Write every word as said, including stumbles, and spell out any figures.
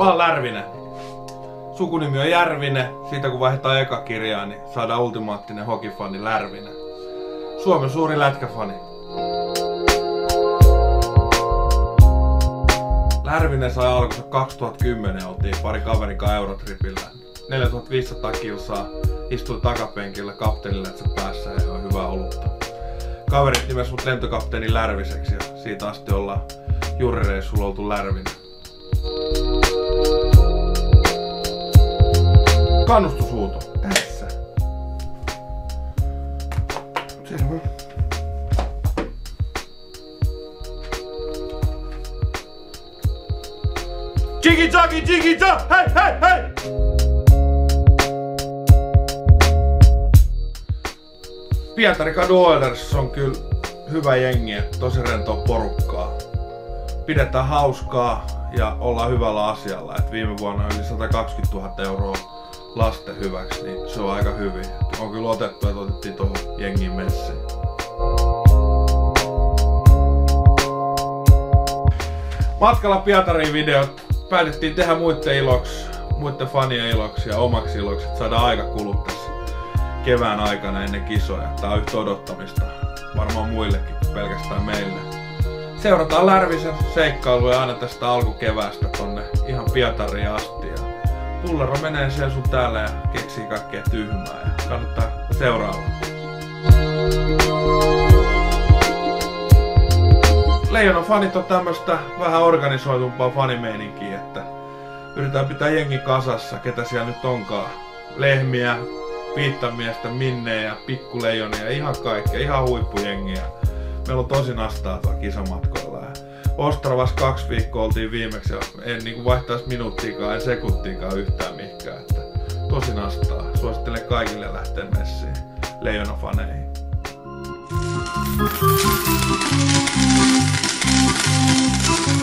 Mä oon Lärvinen. Sukunimi on Järvinen. Siitä kun vaihdetaan eka kirjaa, niin saadaan ultimaattinen hokifani Lärvinen. Suomen suuri lätkäfani. Lärvinen sai alkunsa kaksituhattakymmenen, oltiin pari kaverikaan Eurotripillä. neljätuhattaviisisataa kilsaa, istuin takapenkillä kapteeniletsä päässä ja joi hyvää olutta. Kaverit nimes mut lentokapteeni Lärviseksi ja siitä asti ollaan juurireissulla oltu Lärvinen. Kannustushuuto. Tässä. Selvä. Jiggy joggy jiggy jog, hei hei hei! Pietarin Oilers on kyllä hyvä jengi, tosi rentoa porukkaa. Pidetään hauskaa ja ollaan hyvällä asialla. Et viime vuonna yli satakaksikymmentätuhatta euroa lasten hyväksi, niin se on aika hyvin. Et on kyllä otettu, että otettiin tuohon jengiin messiin. Matkalla Pietariin videot päätettiin tehdä muiden iloksi, muiden fanien iloksi ja omaksi iloksi, että saadaan aika kulua tässä kevään aikana ennen kisoja. Tää on yhtä odottamista varmaan muillekin kuin pelkästään meille. Seurataan Lärvisen seikkailuja aina tästä alkukeväästä tonne ihan Pietariin asti. Ja pullero menee siellä sun täällä ja keksii kaikkea tyhmää ja kannattaa seuraava. Leijonan fanit on tämmöstä vähän organisoitumpaa fanimeininkiä, että yritetään pitää jengi kasassa, ketä siellä nyt onkaan. Lehmiä, viittamiestä, minnejä, pikkuleijonia, ihan kaikkea, ihan huippujengiä. Meillä on tosi nastaa tuolla kisamatkoilla. Ostravassa kaksi viikkoa oltiin viimeksi ja en niinku vaihtaisi minuuttiikaan, en sekuntiikaan yhtään mihinkään. Että tosi nastaa. Suosittelen kaikille lähteä messiin leijonafaneihin. Thank you.